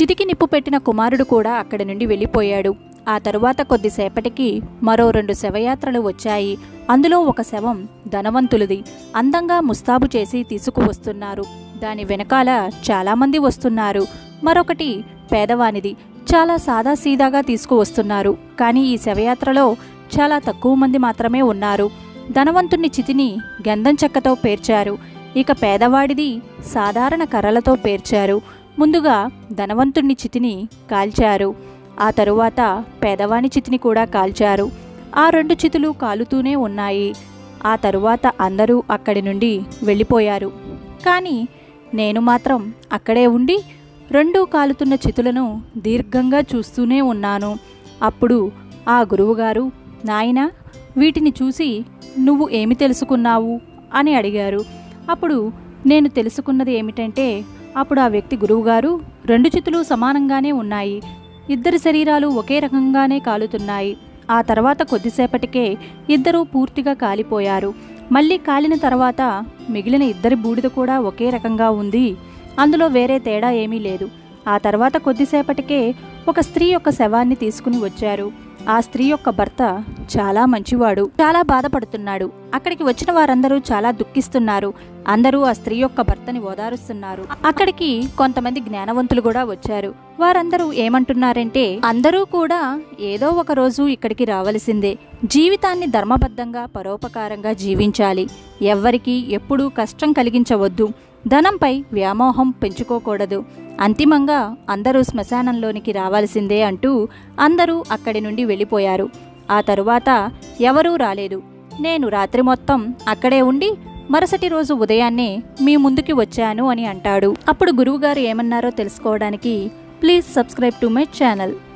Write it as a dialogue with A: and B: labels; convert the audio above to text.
A: చితికి నిప్పు పెట్టిన కుమారుడు కూడా అక్కడి నుండి వెళ్ళిపోయాడు. ఆ తరువాత కొద్దిసేపటికి మరో 2 శవయాత్రలు వచ్చాయి. అందులో ఒక శవం ధనవంతులది. అందంగా ముస్తాబు చేసి తీసుకువస్తున్నారు. దాని వెనకాల చాలామంది వస్తున్నారు. మరొకటి పేదవానిది. చాలా సాదాసీదాగా తీసుకువస్తున్నారు. కానీ ఈ శవయాత్రలో చాలా తక్కువ మంది మాత్రమే ఉన్నారు. ధనవంతుని చితిని గంధం చెక్కతో పేర్చారు. ఇక పేదవాడిది సాధారణ కర్రలతో పేర్చారు. ముందుగా ధనవంతుని చితిని కాల్చారు. ఆ తరువాత పేదవాని చితిని కూడా కాల్చారు. ఆ 2 చితులు కాలుతూనే ఉన్నాయి. ఆ తరువాత అందరూ అక్కడి నుండి వెళ్ళిపోయారు. కానీ నేను మాత్రం అక్కడే ఉండి 2 కాలుతున్న చితులను దీర్ఘంగా చూస్తూనే ఉన్నాను. అప్పుడు ఆ గురువుగారు, నాయనా, వీటిని చూసి నువ్వు ఏమి తెలుసుకున్నావు అని అడిగారు. అప్పుడు నేను తెలుసుకున్నది ఏమిటంటే, అప్పుడు ఆ వ్యక్తి, గురువుగారు, 2 చితులు సమానంగానే ఉన్నాయి. 2 శరీరాలు ఒకే రకంగానే కాలుతున్నాయి. ఆ తర్వాత కొద్దిసేపటికే 2 పూర్తిగా కాలిపోయారు. మళ్ళీ కాలిన తర్వాత మిగిలిన 2 బూడిద కూడా ఒకే రకంగా ఉంది. అందులో వేరే తేడా ఏమీ లేదు. ఆ తర్వాత కొద్దిసేపటికే ఒక స్త్రీ యొక్క శవాన్ని తీసుకుని వచ్చారు. ఆ స్త్రీ యొక్క భర్త చాలా మంచివాడు. చాలా బాధపడుతున్నాడు. అక్కడికి వచ్చిన వారందరూ చాలా దుఃఖిస్తున్నారు. అందరూ ఆ స్త్రీ యొక్క భర్తని ఓదారుస్తున్నారు. అక్కడికి కొంతమంది జ్ఞానవంతులు కూడా వచ్చారు. వారందరూ ఏమంటున్నారంటే, అందరూ కూడా ఏదో ఒక రోజు ఇక్కడికి రావలసిందే. జీవితాన్ని ధర్మబద్ధంగా పరోపకారంగా జీవించాలి. ఎవ్వరికీ ఎప్పుడూ కష్టం కలిగించవద్దు. ధనంపై వ్యామోహం పెంచుకోకూడదు. అంతిమంగా అందరూ శ్మశానంలోనికి రావాల్సిందే అంటూ అందరూ అక్కడి నుండి వెళ్ళిపోయారు. ఆ తరువాత ఎవరూ రాలేదు. నేను రాత్రి మొత్తం అక్కడే ఉండి మరుసటి రోజు ఉదయాన్నే మీ ముందుకి వచ్చాను అని అంటాడు. అప్పుడు గురువుగారు ఏమన్నారో తెలుసుకోవడానికి please subscribe to my channel.